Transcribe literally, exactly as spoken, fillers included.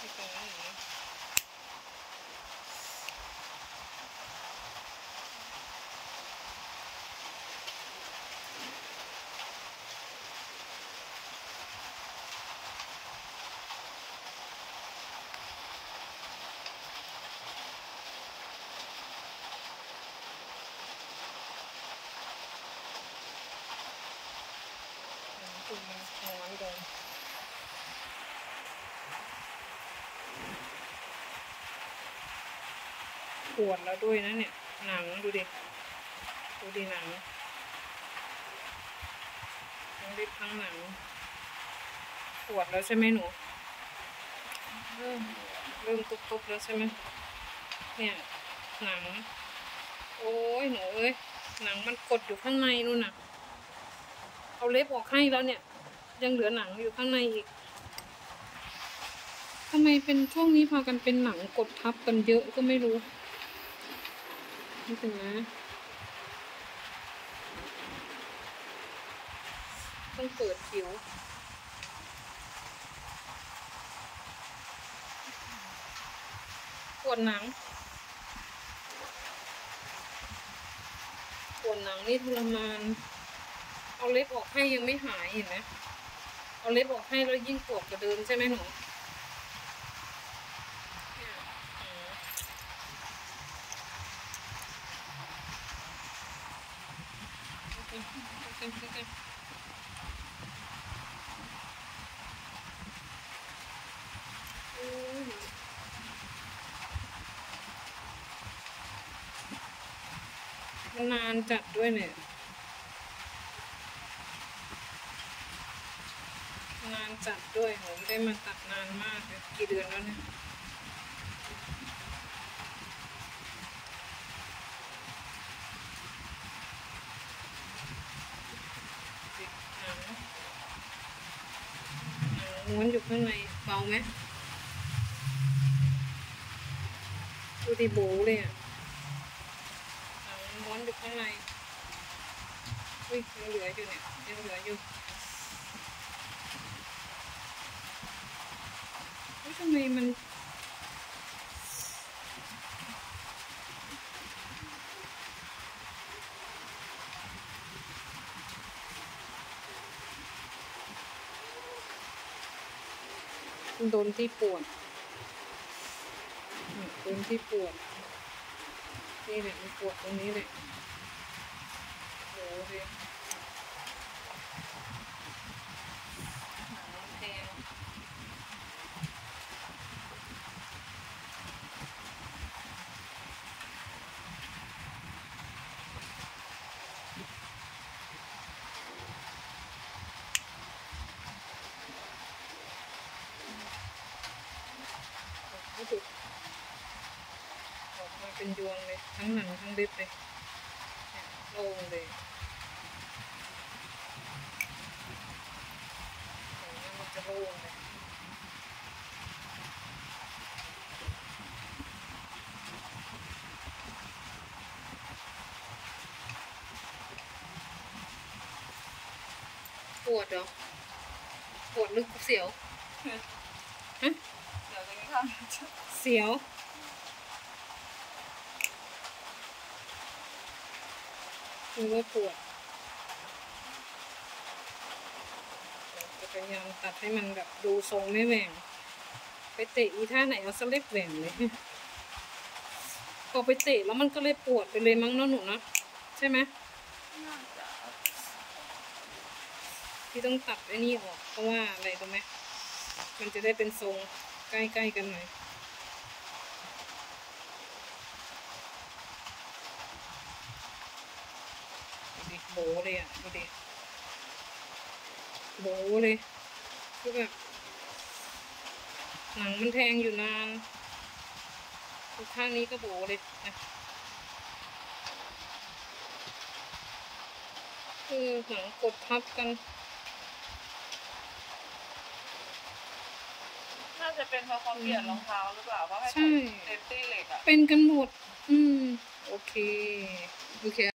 ที่ตรงนั้นอย่างนี้ตุ่มมันม้วนโดนปวดแล้วด้วยนะเนี่ยหนังดูดิดูดิหนังทั้งริบทั้งหนังปวดแล้วใช่ไหมหนูเริ่มเริ่มตุบๆแล้วใช่ไหมเนี่ยหนังโอ้ยหนูเอ้ยหนังมันกดอยู่ข้างในนู่นน่ะเอาเล็บออกให้แล้วเนี่ยยังเหลือหนังอยู่ข้างในอีกทำไมเป็นช่วงนี้พากันเป็นหนังกดทับกันเยอะก็ไม่รู้นี่ถึงนะต้องเปิดผิวปวดหนังปวดหนังนี่ทรมานเอาเล็บออกให้ยังไม่หายเห็นไหมเอาเล็บออกให้แล้วยิ่งปวดกว่าเดิมใช่ไหมหนูมันนานจัดด้วยเนี่ยนานจัดด้วยหนูไม่ได้มาตัดนานมากเลยกี่เดือนแล้วเนี่ยหนังหนังม้วนอยู่ข้างในเบาไหมดูดิโบเลยอ่ะหนังม้วนอยู่ข้างในอุ้ยยังเหลืออยู่เนี่ยยังเหลืออยู่อุ้ยทำไมมันโดนที่ปวดโดนที่ปวดนี่แหละมันปวดตรงนี้แหละโอ้โหแทงไม่ถูกออกมาเป็นยวงเลยทั้งหนังทั้งเล็บเลยโล่งเลยมันจะโล่งเลยปวดเหรอปวดลึกเสียวฮะเสียวตรงนี้ค่ะเสียวคือว่าปวดจะพยายามตัดให้มันแบบดูทรงไม่แหว่งไปเตะอีท่าไหนเอาสเล็บแหว่งเลยพอไปเตะแล้วมันก็เลยปวดไปเลยมั้งเนาะหนูนะใช่ไหมที่ต้องตัดไอ้นี่ออกเพราะว่าอะไรรู้ไหมมันจะได้เป็นทรงใกล้ๆกันหน่อยดูดิโบเลยอ่ะดูดิโบเลยคือแบบหนังมันแทงอยู่นานข้างนี้ก็โบเลยนะคือหนังกดทับกันน่าจะเป็นเพราะเขาเปลี่ยนรองเท้าหรือเปล่าเพราะให้ใส่เซฟตี้เหล็กอะเป็นกันหมดอืมโอเคโอเค